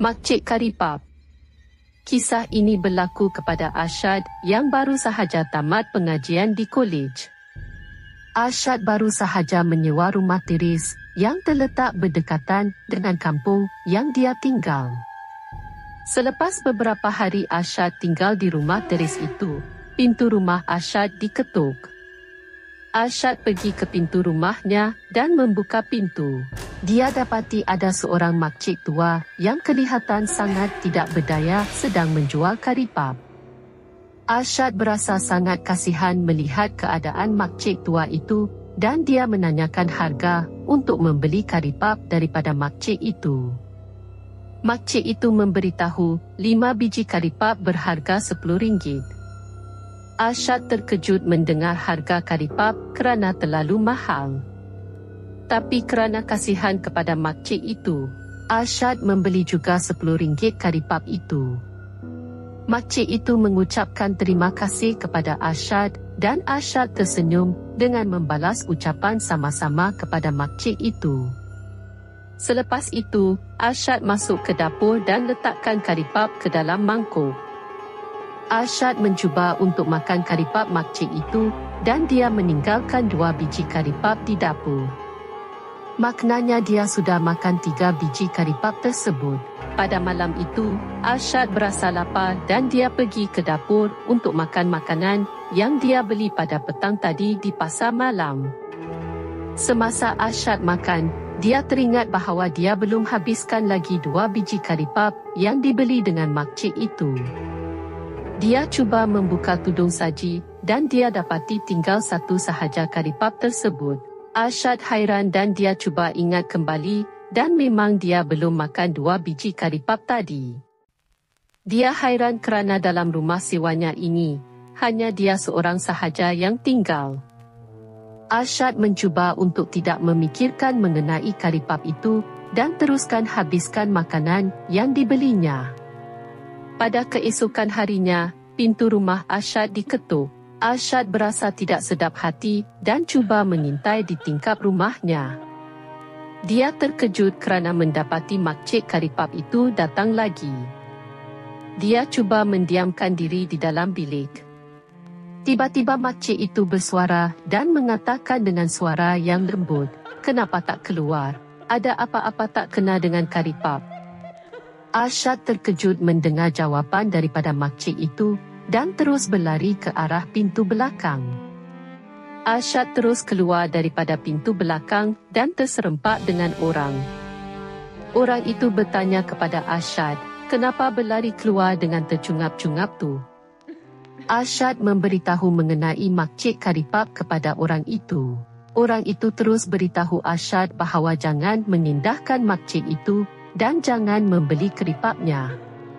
Makcik Karipap. Kisah ini berlaku kepada Arsyad yang baru sahaja tamat pengajian di kolej. Arsyad baru sahaja menyewa rumah teres yang terletak berdekatan dengan kampung yang dia tinggal. Selepas beberapa hari Arsyad tinggal di rumah teres itu, pintu rumah Arsyad diketuk. Arsyad pergi ke pintu rumahnya dan membuka pintu. Dia dapati ada seorang makcik tua yang kelihatan sangat tidak berdaya sedang menjual karipap. Arsyad berasa sangat kasihan melihat keadaan makcik tua itu dan dia menanyakan harga untuk membeli karipap daripada makcik itu. Makcik itu memberitahu 5 biji karipap berharga RM10. Arsyad terkejut mendengar harga karipap kerana terlalu mahal. Tapi kerana kasihan kepada makcik itu, Arsyad membeli juga RM10 karipap itu. Makcik itu mengucapkan terima kasih kepada Arsyad dan Arsyad tersenyum dengan membalas ucapan sama-sama kepada makcik itu. Selepas itu, Arsyad masuk ke dapur dan letakkan karipap ke dalam mangkuk. Arsyad mencuba untuk makan karipap makcik itu dan dia meninggalkan 2 biji karipap di dapur. Maknanya dia sudah makan 3 biji karipap tersebut. Pada malam itu, Arsyad berasa lapar dan dia pergi ke dapur untuk makan makanan yang dia beli pada petang tadi di pasar malam. Semasa Arsyad makan, dia teringat bahawa dia belum habiskan lagi 2 biji karipap yang dibeli dengan makcik itu. Dia cuba membuka tudung saji dan dia dapati tinggal 1 sahaja karipap tersebut. Arsyad hairan dan dia cuba ingat kembali dan memang dia belum makan 2 biji karipap tadi. Dia hairan kerana dalam rumah sewanya ini, hanya dia seorang sahaja yang tinggal. Arsyad mencuba untuk tidak memikirkan mengenai karipap itu dan teruskan habiskan makanan yang dibelinya. Pada keesokan harinya, pintu rumah Arsyad diketuk. Arsyad berasa tidak sedap hati dan cuba mengintai di tingkap rumahnya. Dia terkejut kerana mendapati makcik karipap itu datang lagi. Dia cuba mendiamkan diri di dalam bilik. Tiba-tiba makcik itu bersuara dan mengatakan dengan suara yang lembut, "Kenapa tak keluar? Ada apa-apa tak kena dengan karipap?" Arsyad terkejut mendengar jawapan daripada makcik itu dan terus berlari ke arah pintu belakang. Arsyad terus keluar daripada pintu belakang dan terserempak dengan orang. Orang itu bertanya kepada Arsyad, "Kenapa berlari keluar dengan tercungap-cungap tu?" Arsyad memberitahu mengenai makcik karipap kepada orang itu. Orang itu terus beritahu Arsyad bahawa jangan mengindahkan makcik itu dan jangan membeli karipapnya.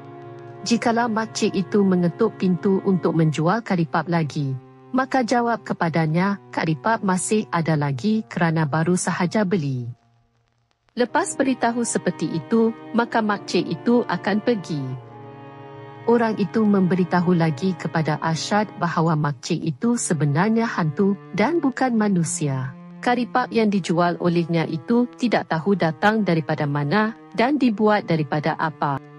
Jikalau makcik itu mengetuk pintu untuk menjual karipap lagi, maka jawab kepadanya, "Karipap masih ada lagi kerana baru sahaja beli." Lepas beritahu seperti itu, maka makcik itu akan pergi. Orang itu memberitahu lagi kepada Arsyad bahawa makcik itu sebenarnya hantu dan bukan manusia. Karipap yang dijual olehnya itu tidak tahu datang daripada mana dan dibuat daripada apa.